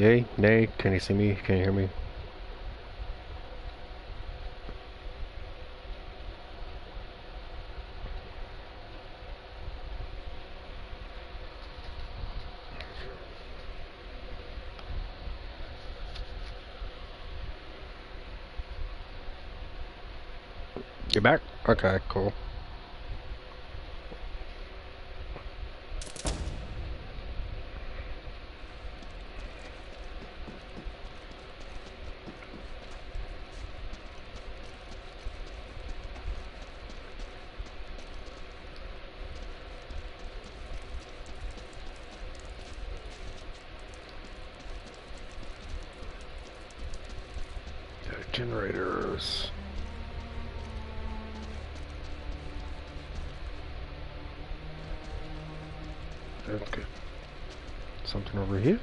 Yay, nay, can you see me? Can you hear me? You back? Okay, cool. Generators. That's good. Something over here?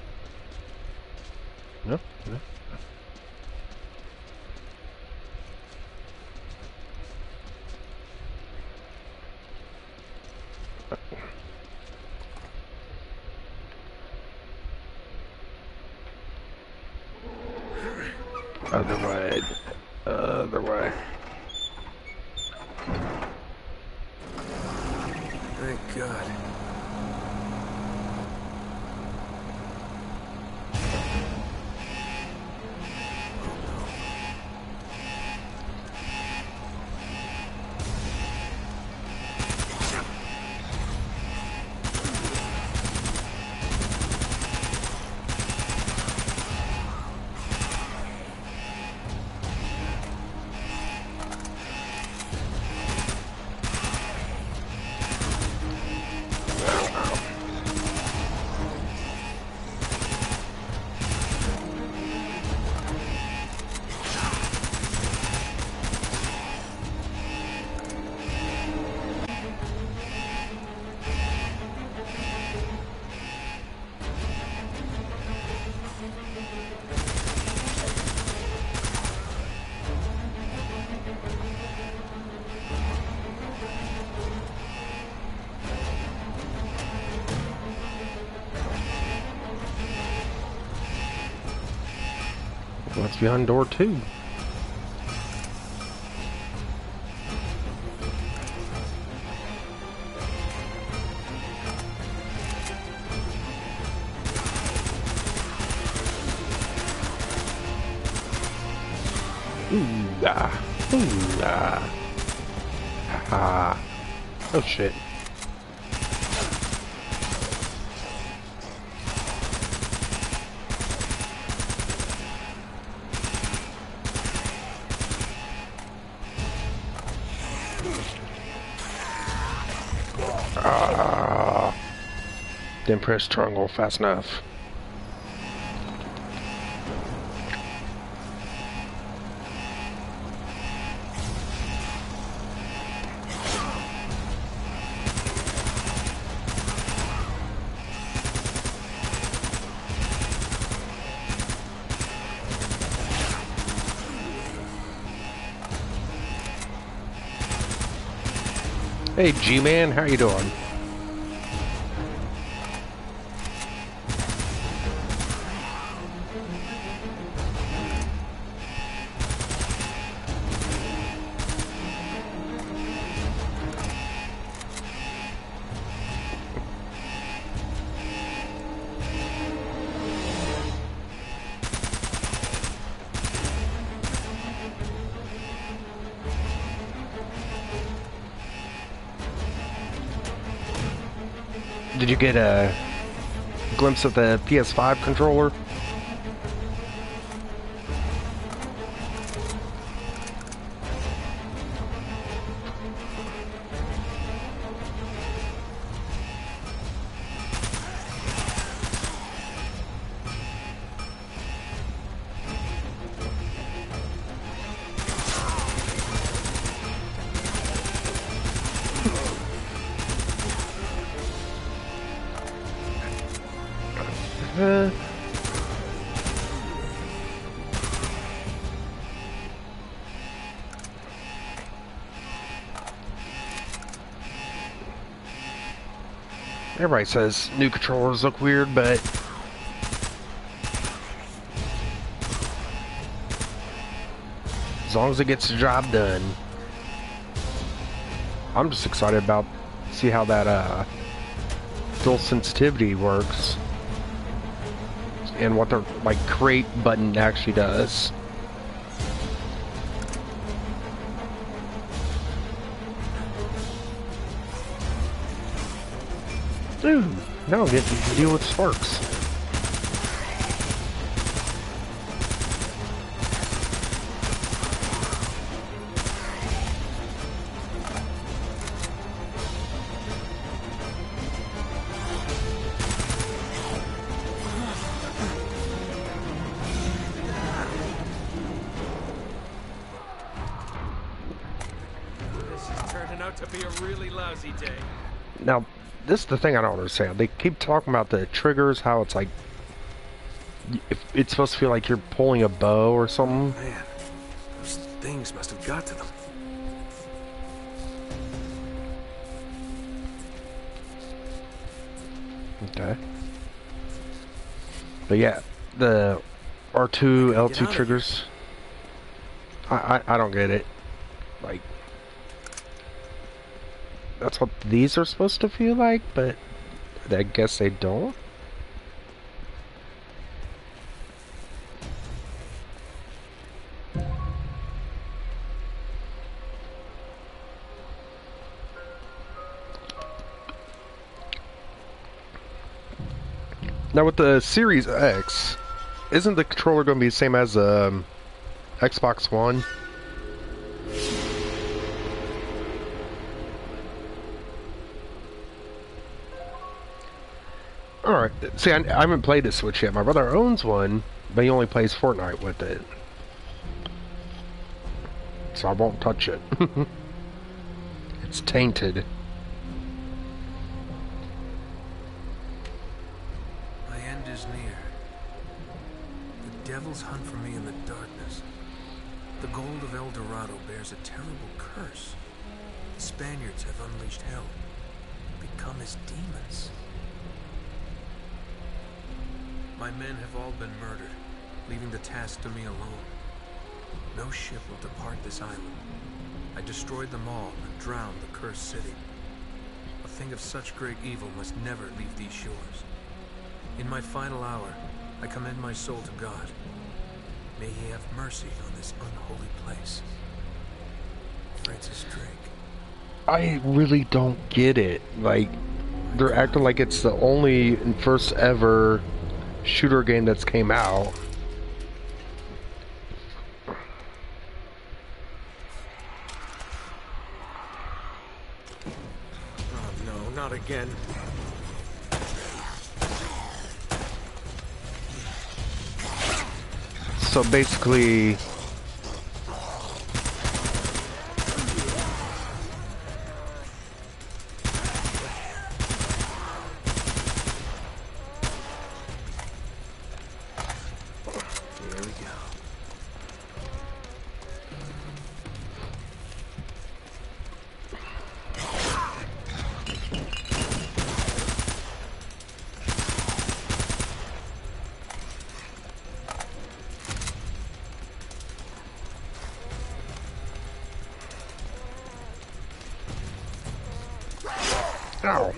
No? No? Other way. Other way. Thank God. What's behind door 2? Ooh, ah. Ooh, ah. Ha. Oh shit. Ah. Didn't press triangle fast enough. Hey G-Man, how you doing? Did you get a glimpse of the PS5 controller? Everybody says new controllers look weird, but as long as it gets the job done. I'm just excited about see how that dual sensitivity works and what their like create button actually does. Dude, now I'm getting to deal with sparks. To be a really lousy day. Now, this is the thing I don't understand. They keep talking about the triggers, how it's like, if it's supposed to feel like you're pulling a bow or something. Man, those things must have got to them. Okay. But yeah, the R2, L2 triggers, I don't get it. Like, that's what these are supposed to feel like, but I guess they don't. Now with the Series X, isn't the controller going to be the same as Xbox One? Alright, see, I haven't played the Switch yet. My brother owns one, but he only plays Fortnite with it. So I won't touch it. It's tainted. My end is near. The devils hunt for me in the darkness. The gold of El Dorado bears a terrible curse. The Spaniards have unleashed hell, become as demons. My men have all been murdered, leaving the task to me alone. No ship will depart this island. I destroyed them all and drowned the cursed city. A thing of such great evil must never leave these shores. In my final hour, I commend my soul to God. May he have mercy on this unholy place. Francis Drake. I really don't get it. Like, they're acting like it's the only and first ever shooter game that's came out. Oh no, not again. So basically, ow.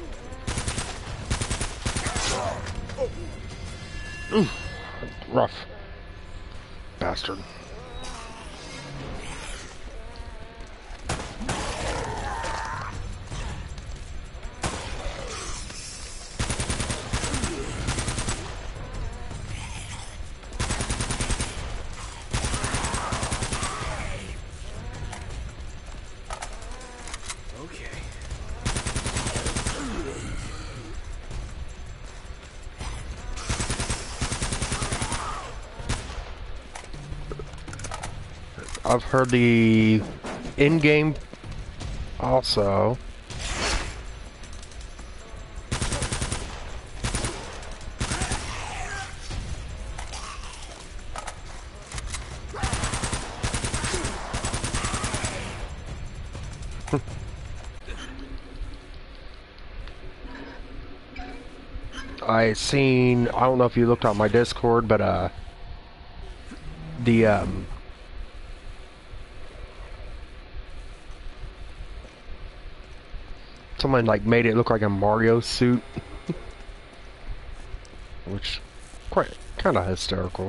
Ooh, rough. Bastard. I've heard the in-game also. I don't know if you looked on my Discord, but the Someone like made it look like a Mario suit, which quite kind of hysterical.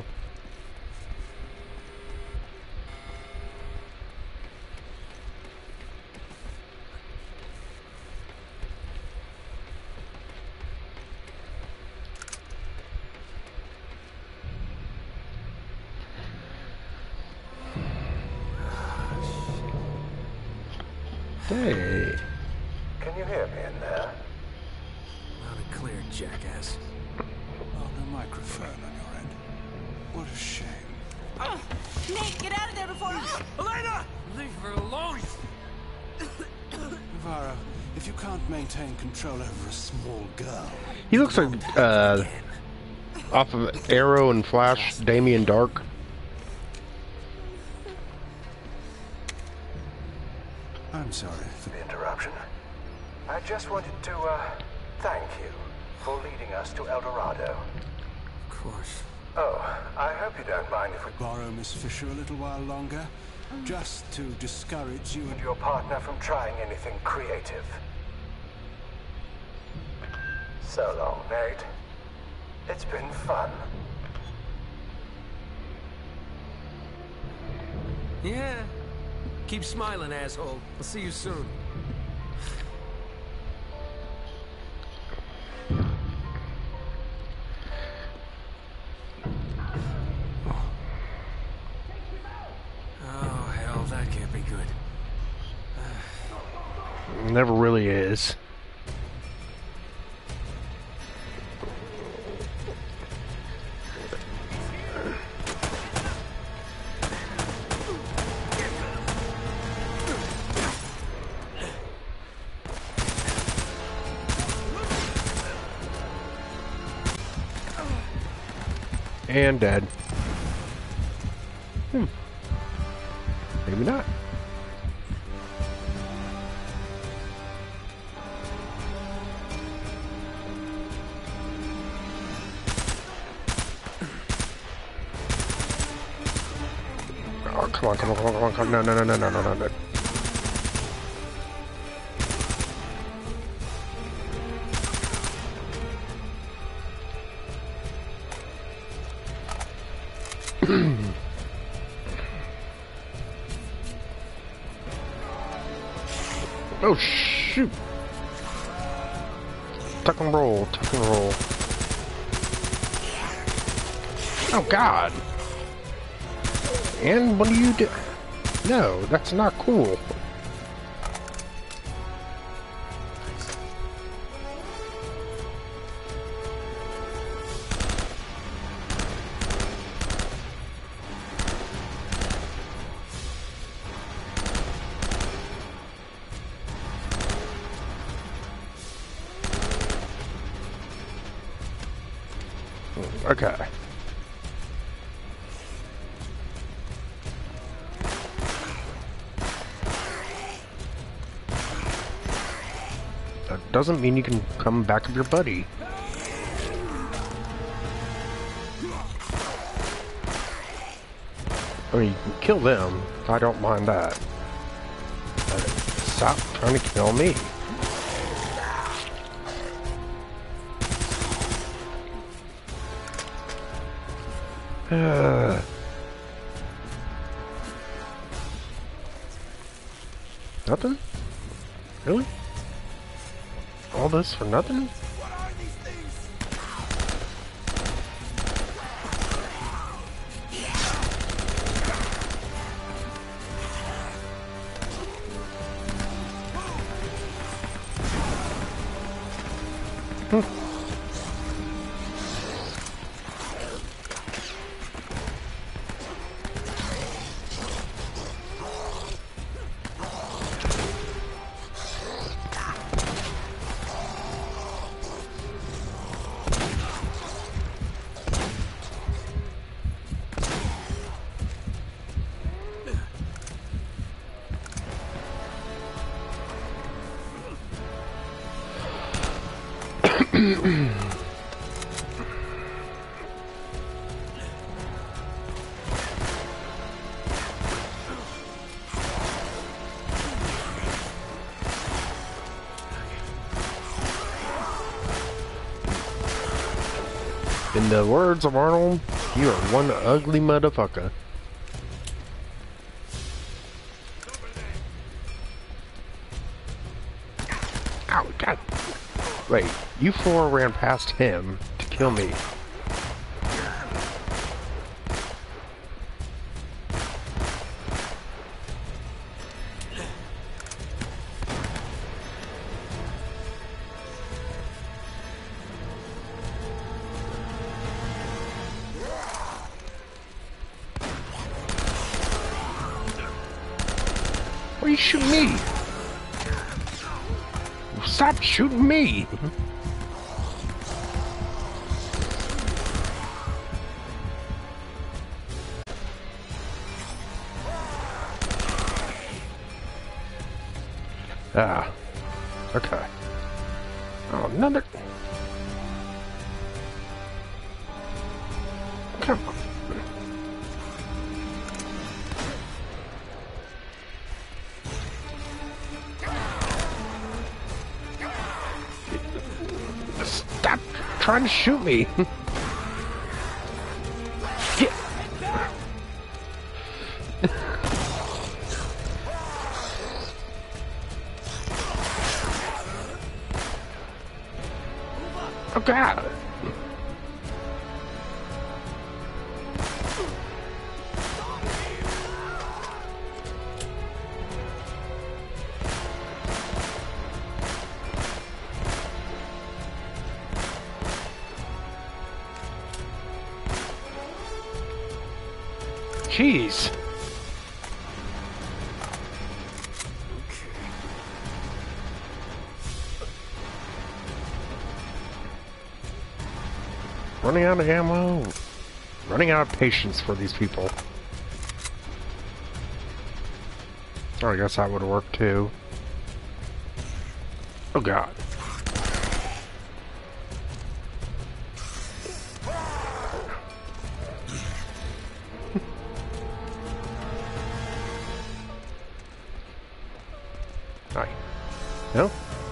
Hey. Can you hear me in there? Loud and clear, jackass. Oh, no microphone on your end. What a shame. Nate, get out of there before... Elena! Leave her alone! Navarro, if you can't maintain control over a small girl... He looks like, off of Arrow and Flash, Damien Dark. I'm sorry for The interruption. I just wanted to, thank you for leading us to El Dorado. Of course. Oh, I hope you don't mind if we borrow Miss Fisher a little while longer, just to discourage you and your partner from trying anything creative. So long, Nate. It's been fun. Yeah. Keep smiling, asshole. I'll see you soon. Oh, hell, that can't be good. Never really is. And dead. Maybe not. Oh, come on, come on, come on, come on, come on. No, no, no, no, no, no, no, no. Oh shoot! Tuck and roll, tuck and roll. Oh God! And what do you do? No, that's not cool. Okay. That doesn't mean you can come back with your buddy. I mean, you can kill them. I don't mind that. But stop trying to kill me. Nothing? Really? All this for nothing? In the words of Arnold, you are one ugly motherfucker. Ow, God. Wait, you four ran past him to kill me. Why are you shooting me? Stop shooting me! Ah. Okay. Oh, another... Come on. Stop trying to shoot me. Get. Oh God. Jeez. Running out of ammo. Running out of patience for these people. Oh, I guess that would work too. Oh God. Hi. No?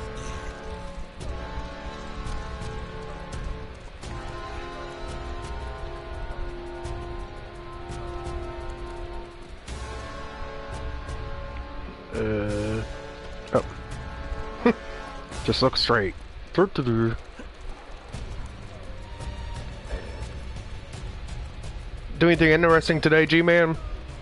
Oh. Just look straight. Do anything interesting today, G-Man?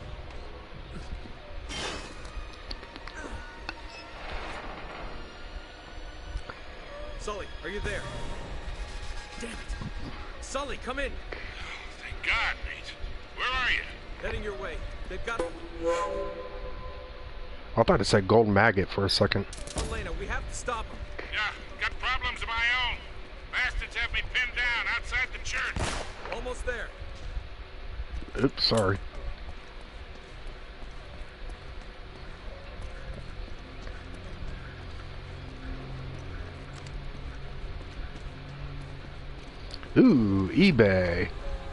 Sully, are you there? Damn it. Sully, come in. Thank God, mate. Where are you? Heading your way. They've got... I thought it said Golden Maggot for a second. Elena, we have to stop them. Yeah, got problems of my own. Bastards have me pinned down outside the church. Almost there. Oops, sorry. Ooh, eBay.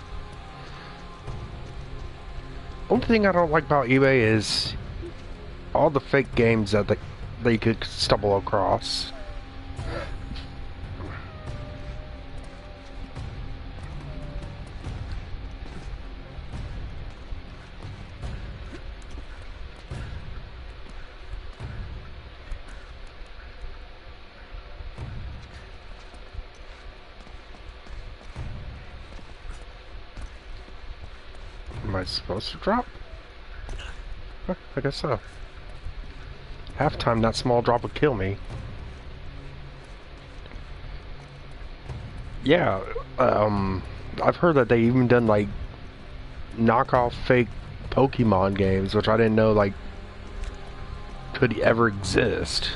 Only thing I don't like about eBay is all the fake games that they could stumble across. Am I supposed to drop? Huh, I guess so. Half-time, that small drop would kill me. Yeah, I've heard that they even done, like, knockoff fake Pokemon games, which I didn't know, like, could ever exist.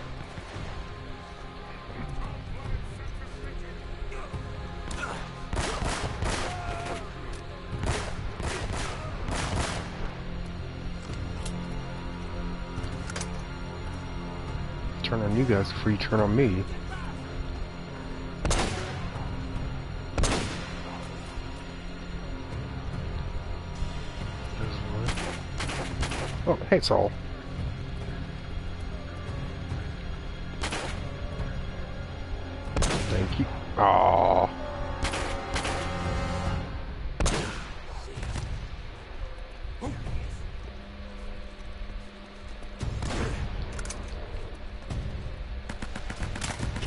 Turn on you guys before you turn on me. Oh, hey, Saul. Thank you. Aww.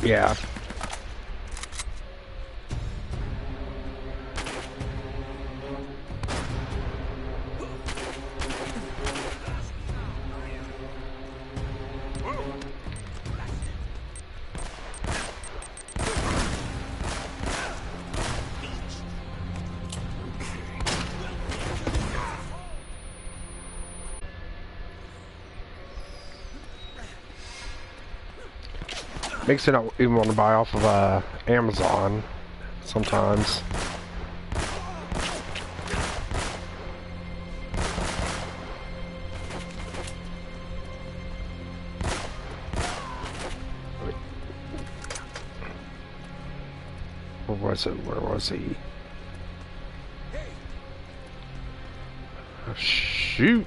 Yeah. Makes it not even want to buy off of Amazon sometimes. Where was it? Where was he? Oh, shoot!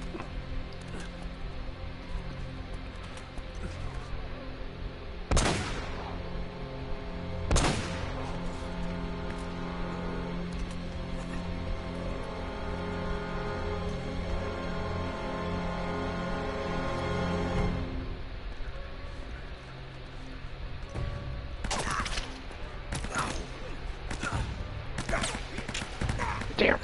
Damn.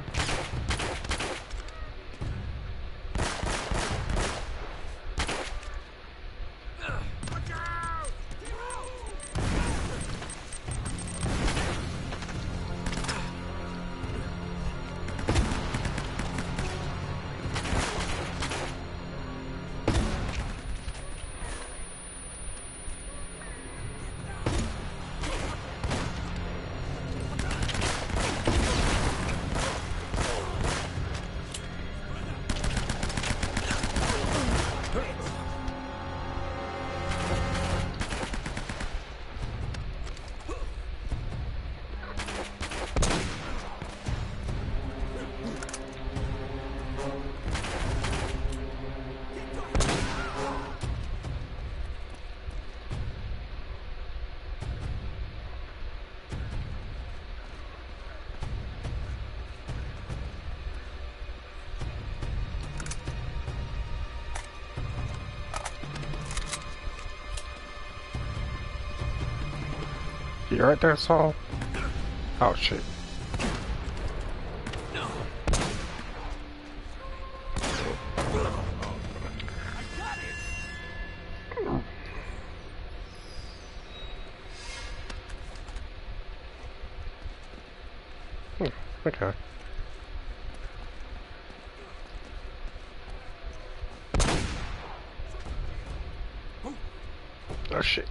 You right there, Saul? Oh shit. Okay. Oh shit.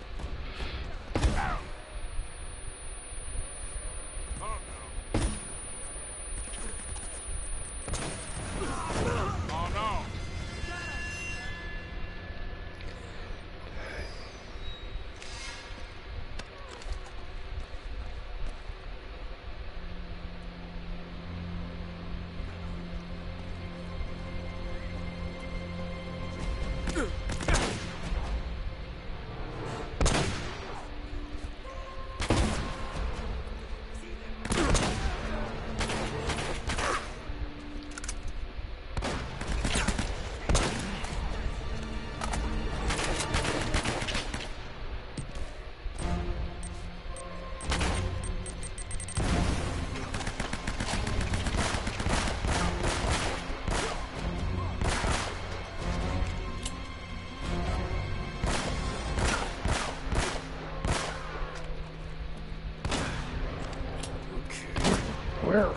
Where?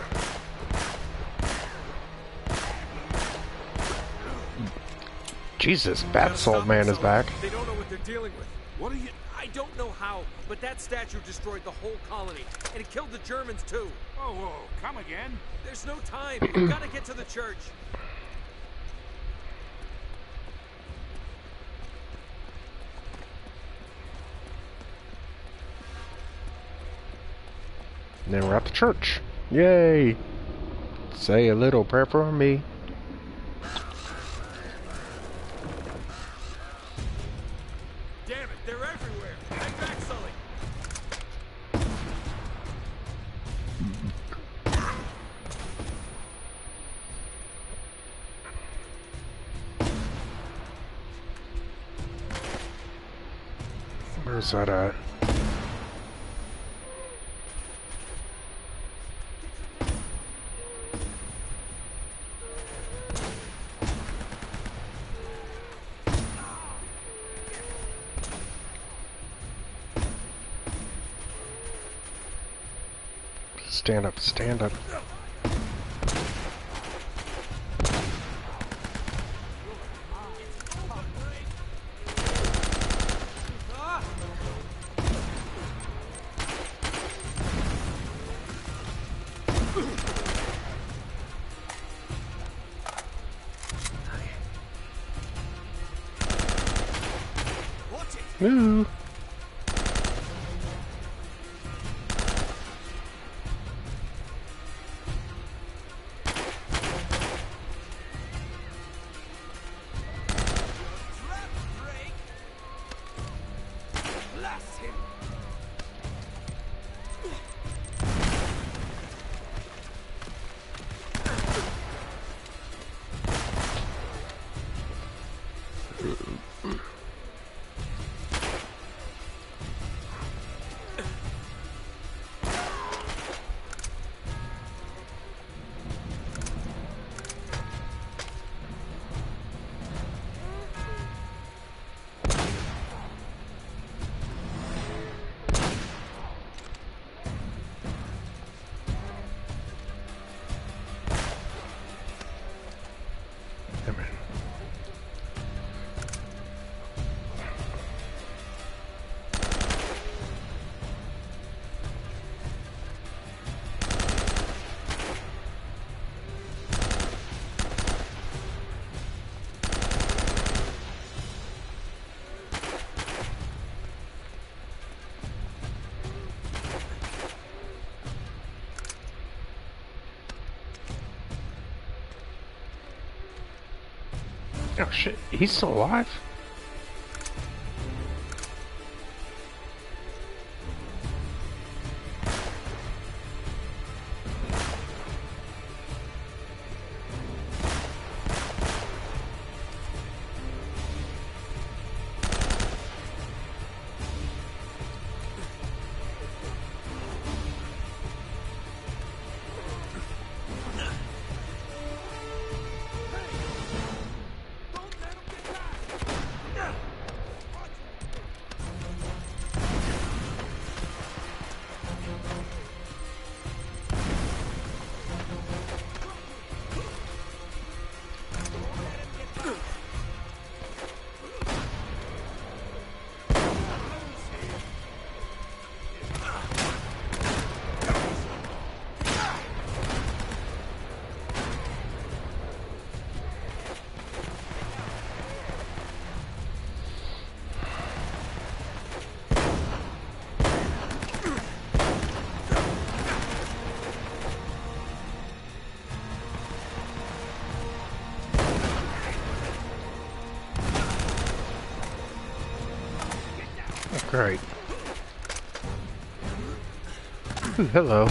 Jesus, Bat Soul Man is back. They don't know what they're dealing with. What are you... I don't know how, but that statue destroyed the whole colony, and it killed the Germans too. Whoa, whoa, come again? There's no time. We've got to get to the church. And then we're at the church. Yay! Say a little prayer for me. Damn it, they're everywhere. Head back, Sully. Where Where's that at? Stand up, stand up. Ooh. Oh shit, he's still alive? Great. Ooh, hello.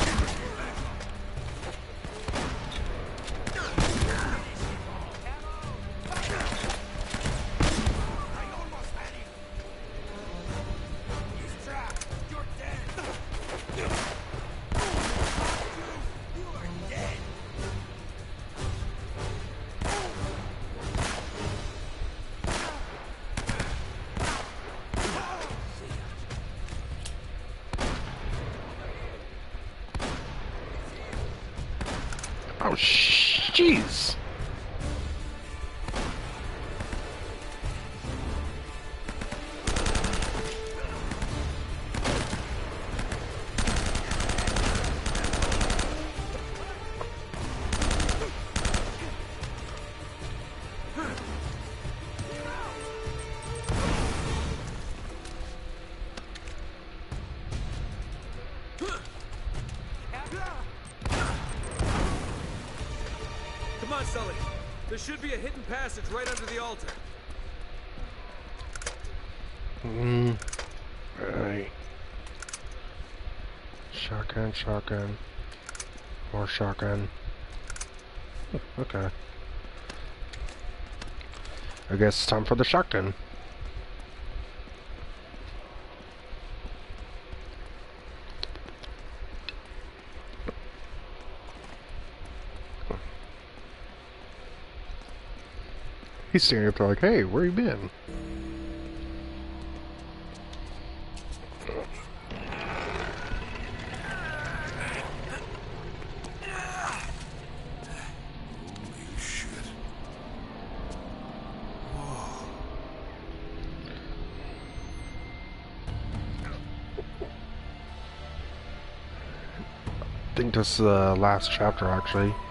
Oh, jeez. Come on, Sully. There should be a hidden passage right under the altar. Right. Shotgun, shotgun. More shotgun. Okay. I guess it's time for the shotgun. He's standing up there like, hey, where you been? I think this is the last chapter, actually. You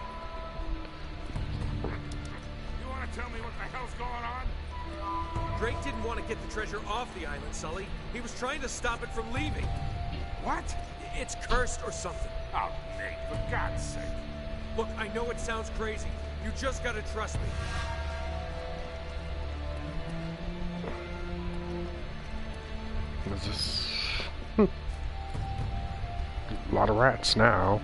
want to tell me what the hell's going on? Drake didn't want to get the treasure off the island, Sully. He was trying to stop it from leaving. What? It's cursed or something. Oh, Nate, for God's sake. Look, I know it sounds crazy. You just gotta trust me. What is this? A lot of rats now.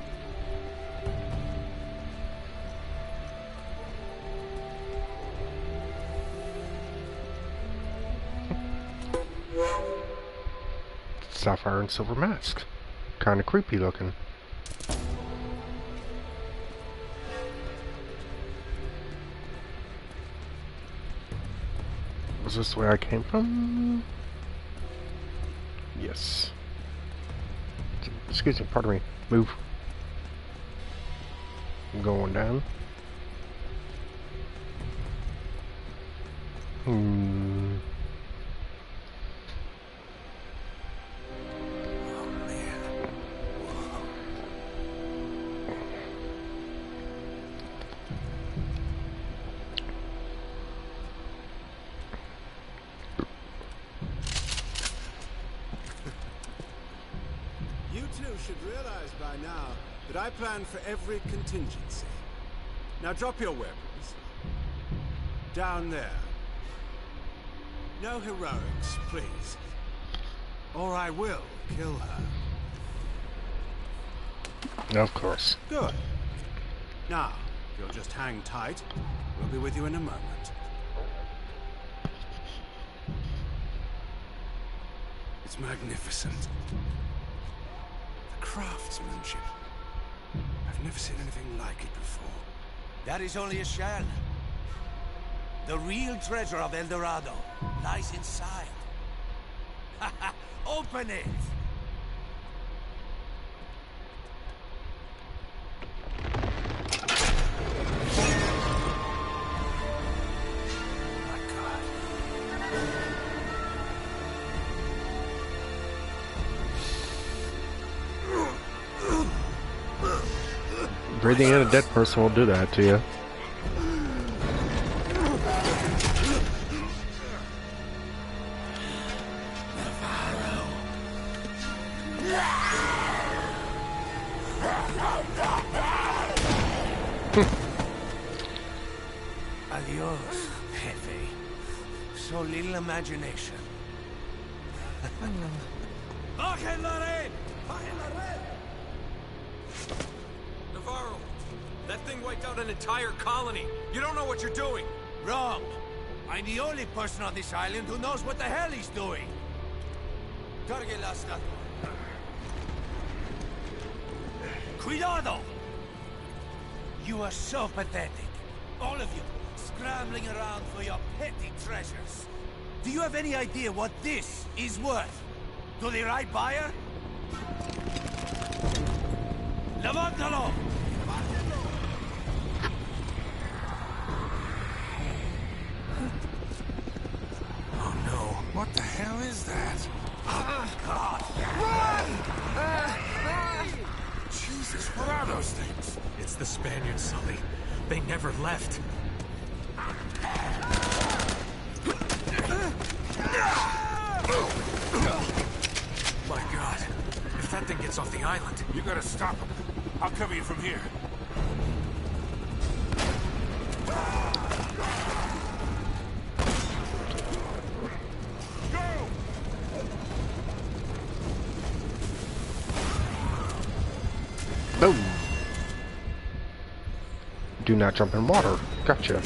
Sapphire and silver mask. Kind of creepy looking. Was this the way I came from? Yes. Excuse me, pardon me. Move. I'm going down. You two should realize by now that I plan for every contingency. Now drop your weapons. Down there. No heroics, please. Or I will kill her. Of course. Good. Now, if you'll just hang tight, we'll be with you in a moment. It's magnificent. The craftsmanship. I've never seen anything like it before. That is only a shell. The real treasure of El Dorado lies inside. Open it! My God. Breathing in a dead person will do that to you. Adios, Jefe. So little imagination. Bajen la red! Bajen la red! Navarro, that thing wiped out an entire colony. You don't know what you're doing. Wrong. I'm the only person on this island who knows what the hell he's doing. Cargue la estatua. Cuidado! You are so pathetic. All of you, scrambling around for your petty treasures. Do you have any idea what this is worth? To the right buyer? Levántalo! Oh no. What the hell is that? Jesus, what are those things? It's the Spaniards, Sully. They never left. My God. If that thing gets off the island... You gotta stop them. I'll cover you from here. No. Do not jump in water. Gotcha.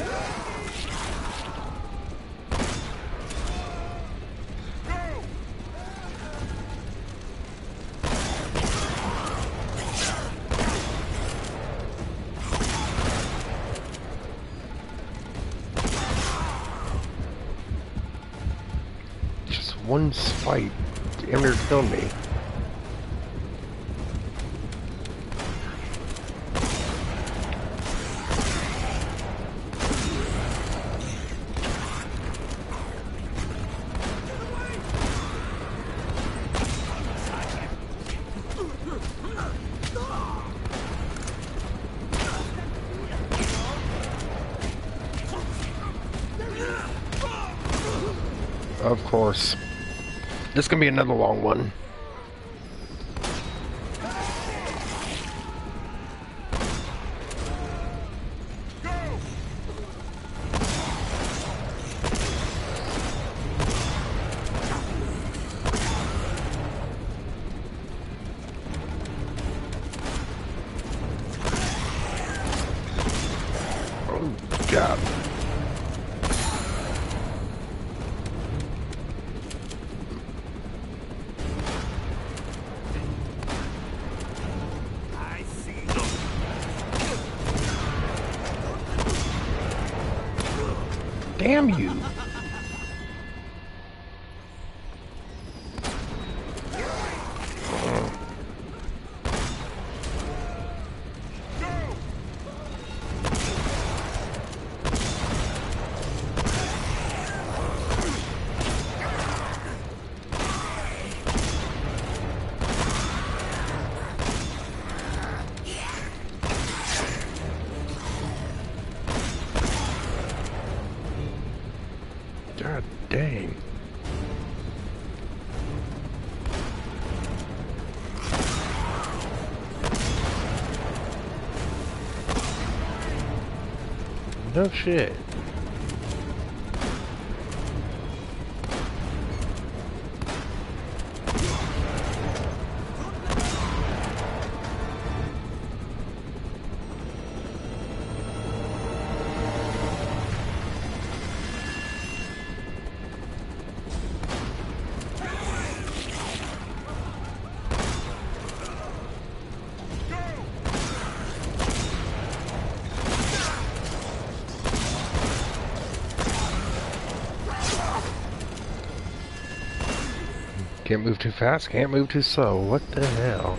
one swipe damn near killed me. Of course. This is gonna be another long one. Oh, God. Damn you! God dang. No shit. Can't move too fast, can't move too slow. What the hell?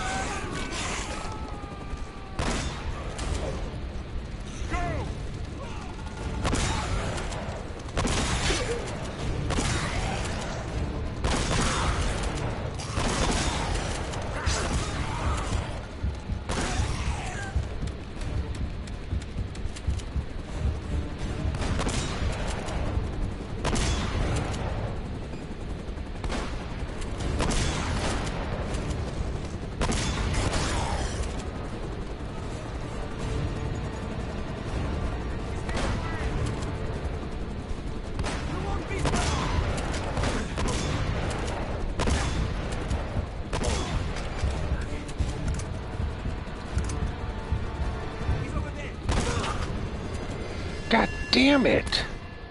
God damn it!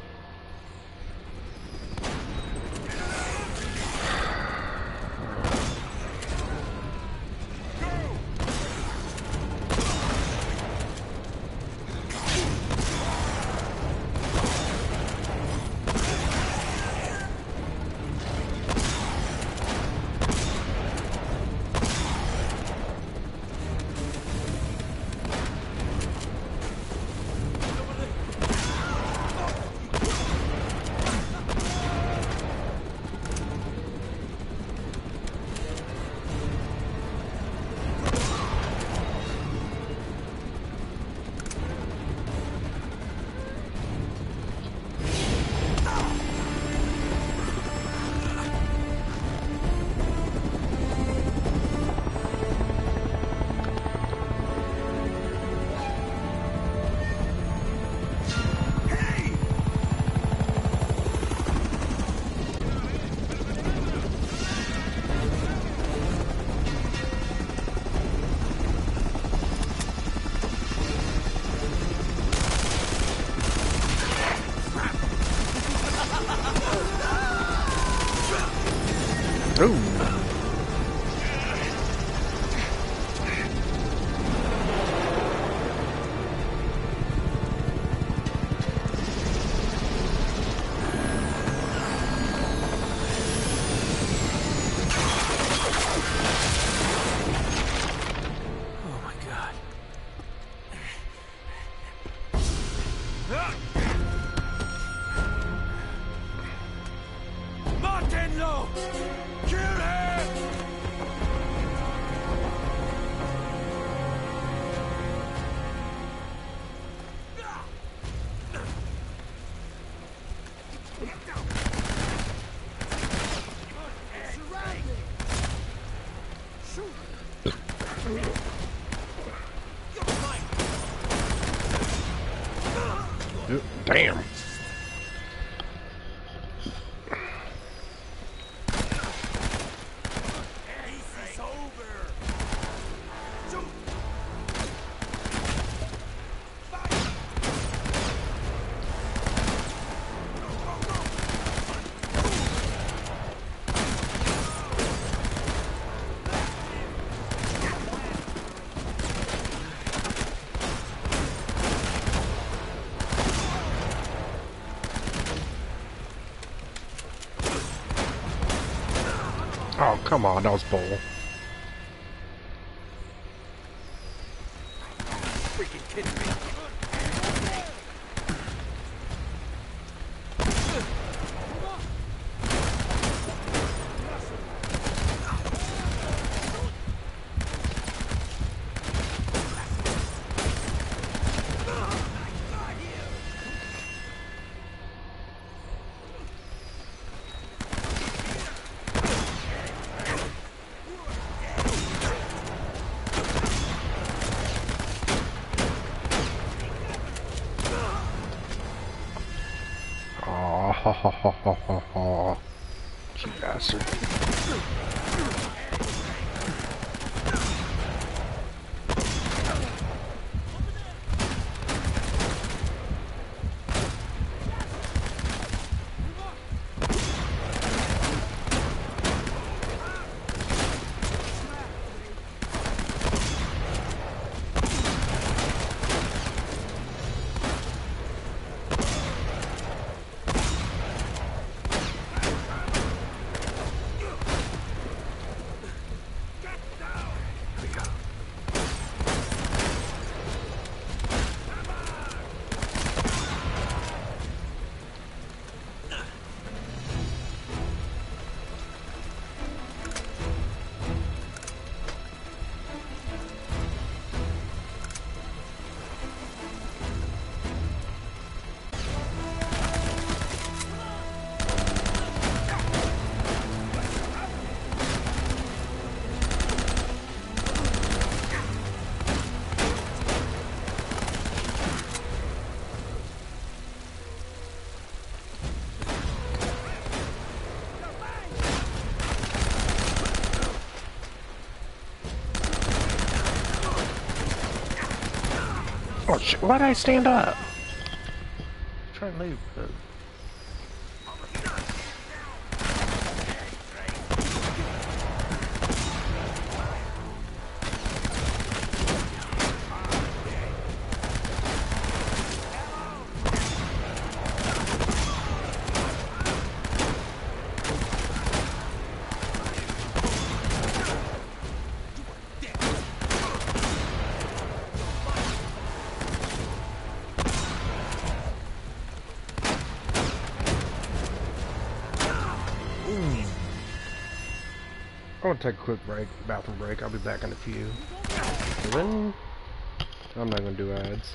Ooh. Martenlo! Kill him! Damn. Oh, come on, that was bull. Freaking kidding me. Oh, ha ha ha ha ha ha. You bastard. Oh shit, why did I stand up? Try and leave. I'm gonna take a quick break, bathroom break. I'll be back in a few. And then I'm not gonna do ads.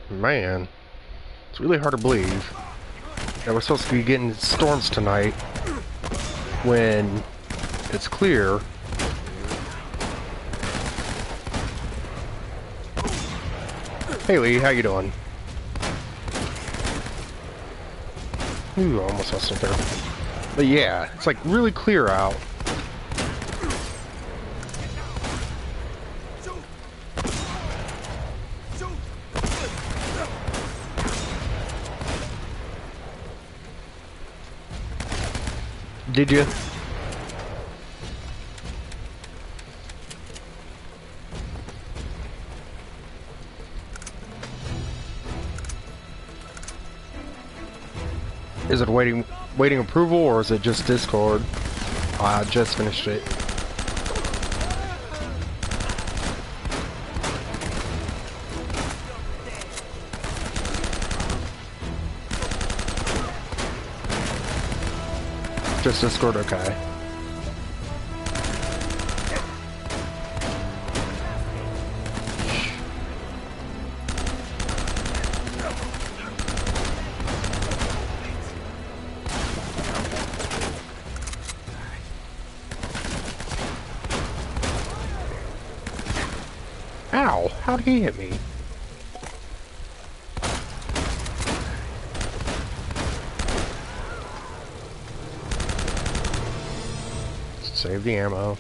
Man, it's really hard to believe that we're supposed to be getting storms tonight when it's clear. Hey Lee, how you doing? Ooh, I almost messed up there. But yeah, it's like really clear out. Did you? Is it waiting approval, or is it just Discord? I just finished it. Just Discord, okay. Ow! How'd he hit me? Save the ammo.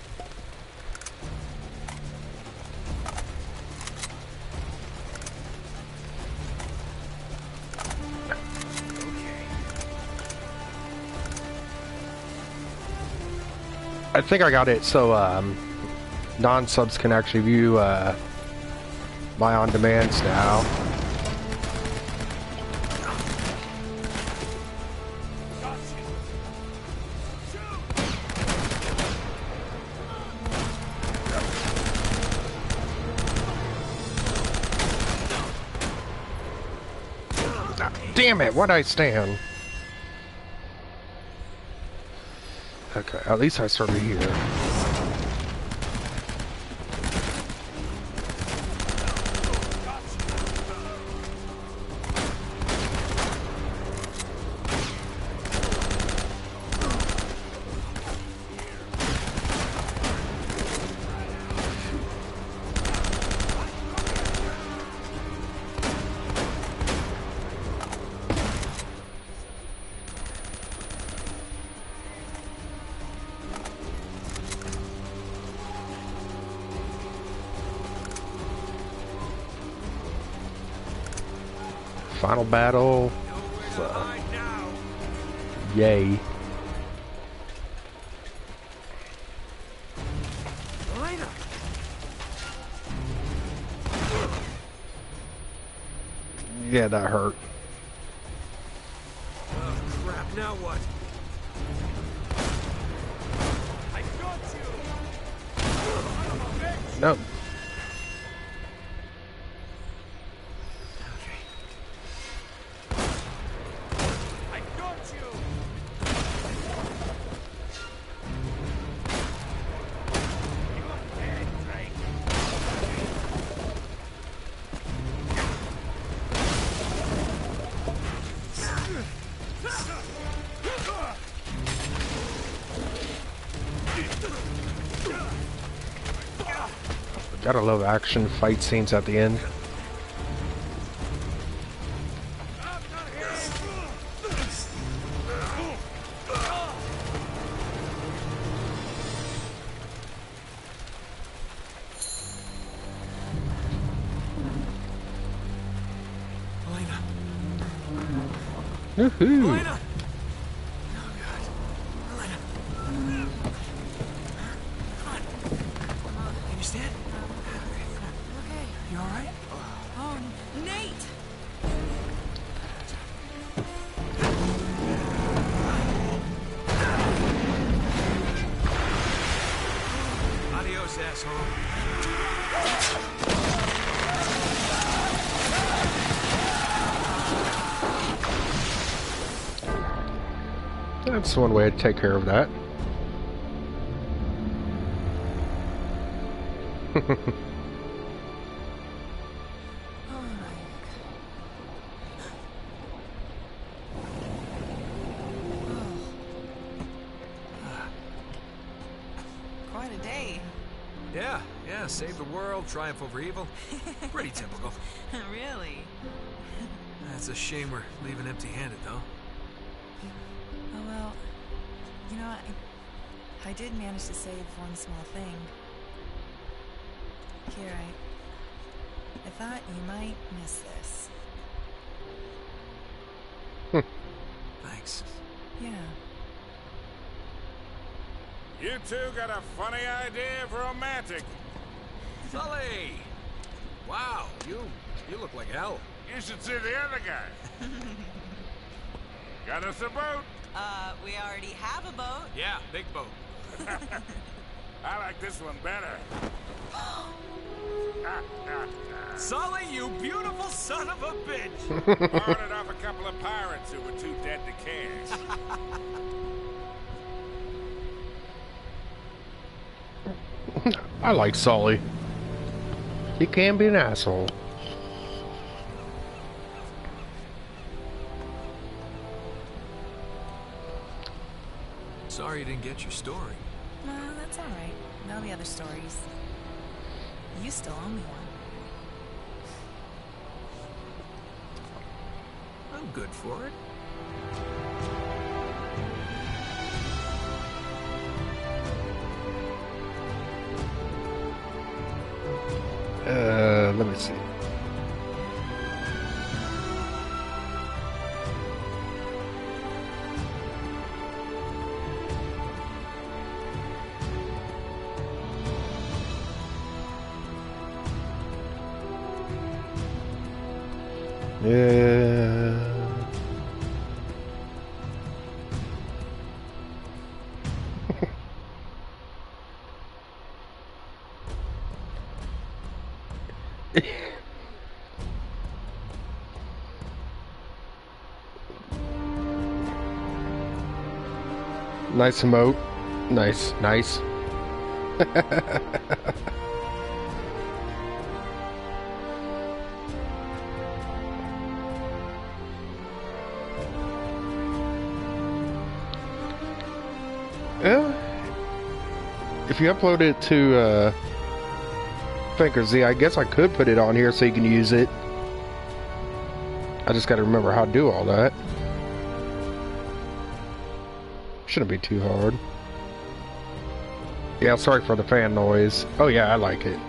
I think I got it so non-subs can actually view my on-demands now. Damn it, why'd I stand? Okay, at least I started here. Final battle. Yay. Yeah, that hurt. Oh, crap, now what? I got you! No. Gotta love action fight scenes at the end. Elena. Woohoo! Elena! Oh, God. Elena. Come on. Can you stand? Okay. You all right? Oh, Nate! Adios, asshole. That's one way to take care of that. quite a day. Yeah, save the world, triumph over evil. Pretty typical. Really? It's a shame we're leaving empty-handed, though. Oh, well, you know, I did manage to save one small thing. Here, I thought you might miss this. Thanks. Yeah. You two got a funny idea of romantic. Sully! Wow, you look like hell. You should see the other guy. Got us a boat. We already have a boat. Yeah, big boat. I like this one better. Sully, you beautiful son of a bitch! Borrowed it off a couple of pirates who were too dead to care. I like Sully. He can be an asshole. Sorry you didn't get your story. No, that's all right. There'll be other stories. You still owe me one. I'm good for it. Let me see. Yeah. Nice emote. Nice, nice. Yeah. If you upload it to FankerZ, I guess I could put it on here so you can use it. I just gotta remember how to do all that. Shouldn't be too hard. Yeah, sorry for the fan noise. Oh yeah, I like it.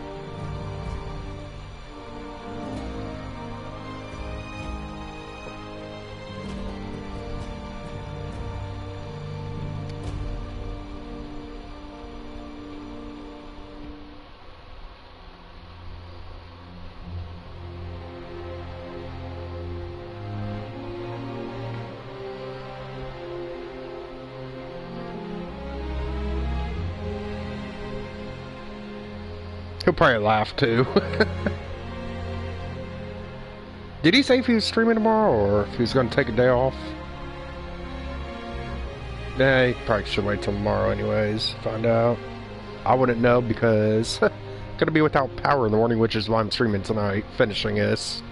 He'll probably laugh too. Did he say if he was streaming tomorrow or if he was going to take a day off? Nah, he probably should wait till tomorrow anyways. Find out. I wouldn't know because gonna be without power in the morning, which is why I'm streaming tonight, finishing this.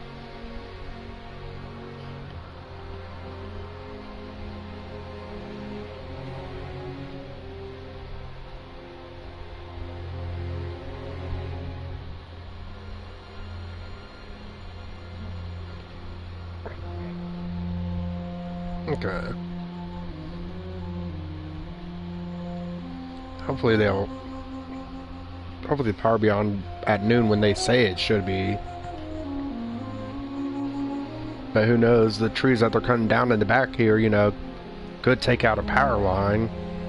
Okay. Hopefully the power will be on at noon when they say it should be. But who knows, the trees that they're cutting down in the back here, you know, could take out a power line.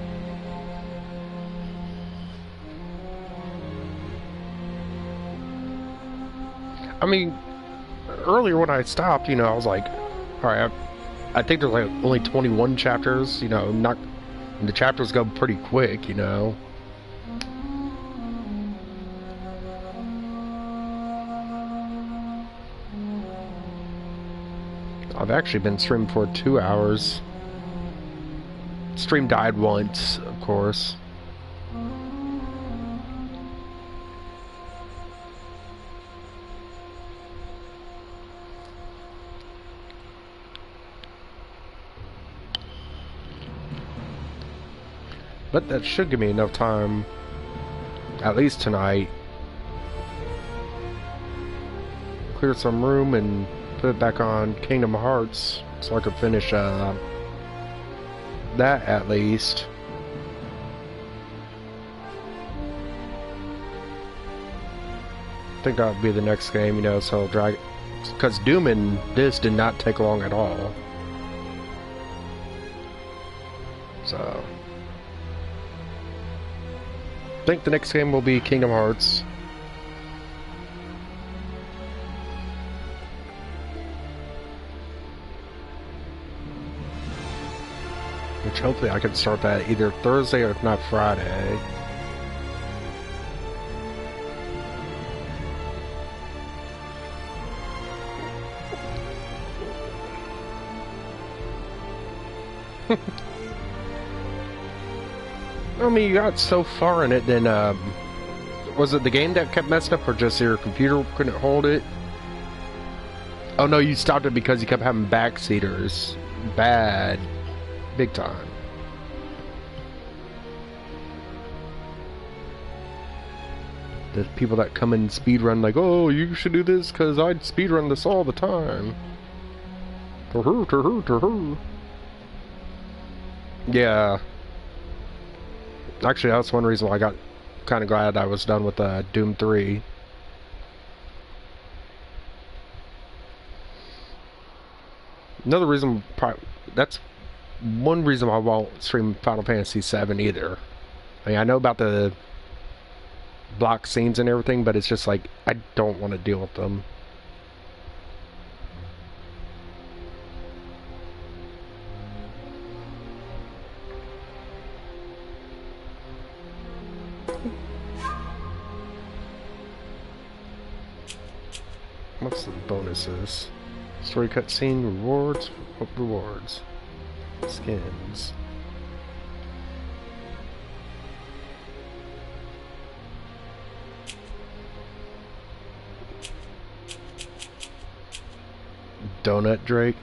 I mean, earlier when I stopped, you know, I was like, alright, I think there's like only 21 chapters, you know, not, the chapters go pretty quick, you know. I've actually been streaming for 2 hours. Stream died once, of course. But that should give me enough time At least tonight. Clear some room and put it back on Kingdom Hearts so I could finish that at least. I think that would be the next game, you know, so drag, because Doom and this did not take long at all. So I think the next game will be Kingdom Hearts. Which hopefully I can start that either Thursday or if not Friday. I mean, you got so far in it, then, was it the game that kept messing up, or just your computer couldn't hold it? Oh no, you stopped it because you kept having backseaters. Bad. Big time. The people that come in speedrun like, oh, you should do this because I'd speedrun this all the time. Yeah. Actually, that's one reason why I got kind of glad I was done with Doom 3. Another reason, that's one reason why I won't stream Final Fantasy VII either. I mean, I know about the block scenes and everything, but it's just like, I don't want to deal with them. What's the bonuses? Story cutscene, rewards, what rewards? Skins. Donut Drake.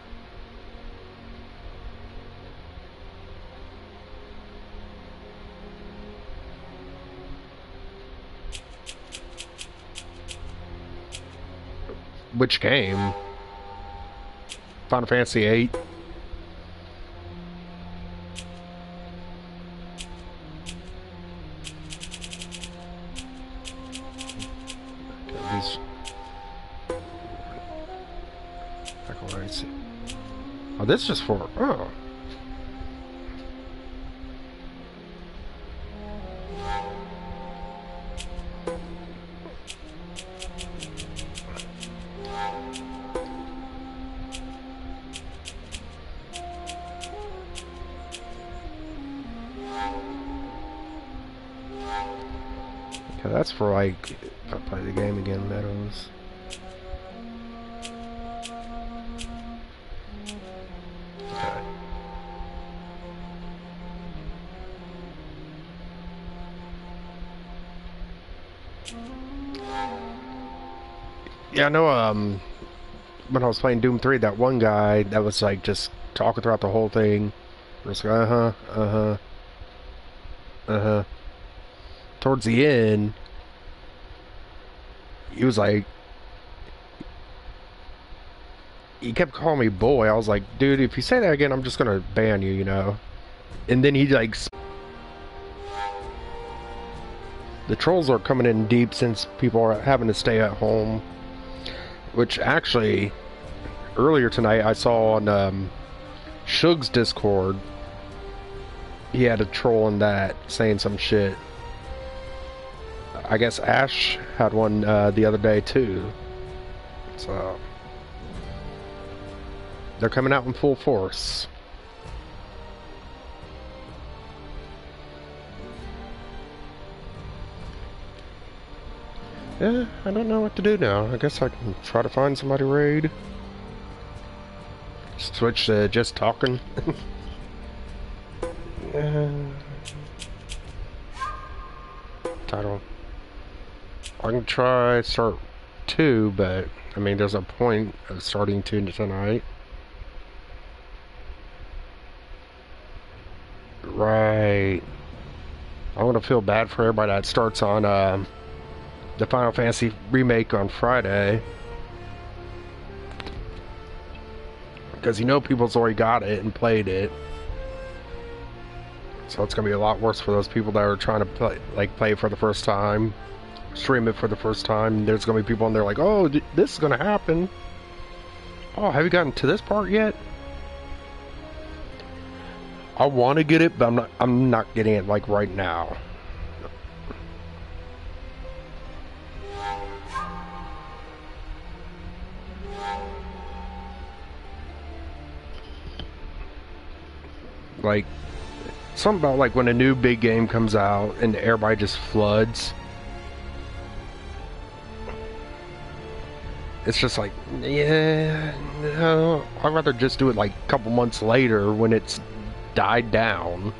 Which game? Final Fantasy VIII. Oh, this is just for... Oh. Okay, that's for like... If I play the game again, Meadows. Yeah, I know, when I was playing Doom 3, that one guy that was, like, just talking throughout the whole thing. Just like, Towards the end, he was like, he kept calling me boy. I was like, dude, if you say that again, I'm just gonna ban you, you know? And then he, like... The trolls are coming in deep since people are having to stay at home. Which actually, earlier tonight I saw on Shug's Discord, he had a troll in that saying some shit. I guess Ash had one the other day too. So they're coming out in full force. Yeah, I don't know what to do now. I guess I can try to find somebody to raid. Switch to just talking. Title. I can try start 2, but I mean, there's a point of starting 2 tonight. Right. I'm gonna feel bad for everybody that starts on the Final Fantasy remake on Friday, because you know people's already got it and played it, so it's gonna be a lot worse for those people that are trying to play it for the first time, stream it for the first time. There's gonna be people in there like, oh, this is gonna happen. Oh, have you gotten to this part yet? I want to get it, but I'm not getting it like right now. Like, something about like when a new big game comes out and everybody just floods. It's just like, yeah, no, I'd rather just do it like a couple months later when it's died down.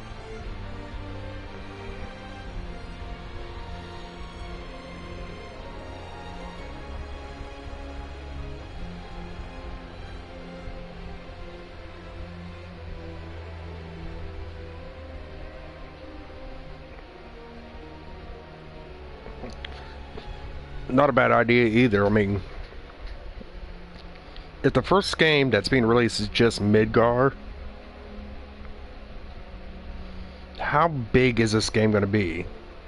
Not a bad idea either. I mean, if the first game that's being released is just Midgar, how big is this game going to be?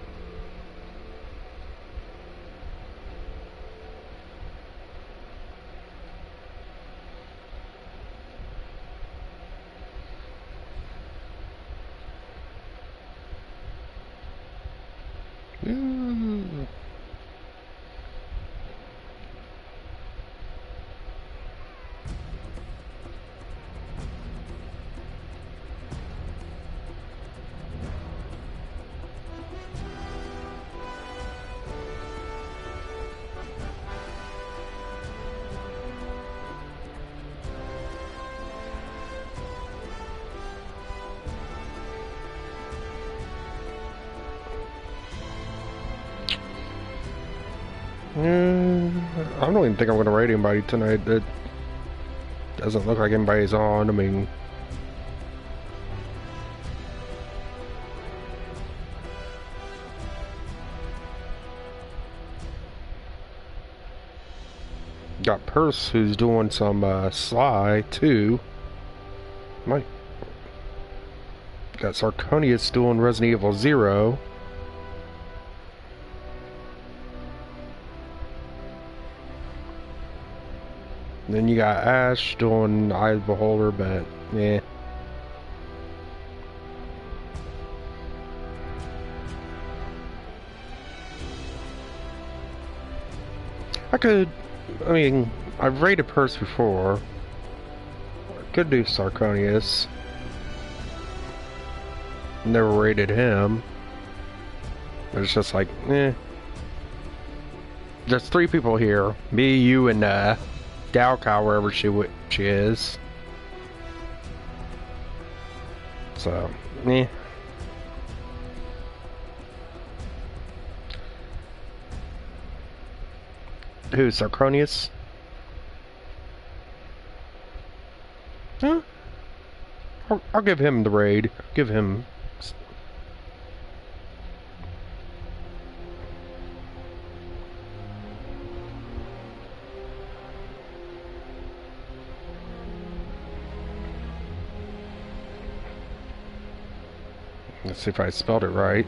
I don't even think I'm going to raid anybody tonight. It doesn't look like anybody's on. I mean, got Purse who's doing some Sly too. Got Sarconius doing Resident Evil 0. Then you got Ash doing Eye of the Beholder, but yeah. I mean, I've raided Purse before. I could do Sarconius. Never raided him. But it's just like, eh. There's 3 people here. Me, you, and Dalcow, wherever she is. So, eh. Who, Sarconius? Huh? I'll give him the raid. Give him... Let's see if I spelled it right.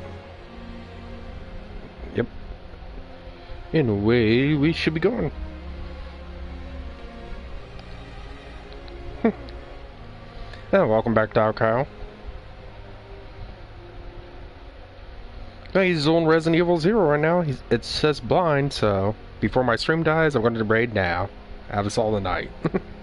Yep. In a way, we should be going. Oh, welcome back, Dalcow. He's on Resident Evil 0 right now. It says blind, so before my stream dies, I'm going to raid now. Have us all the night.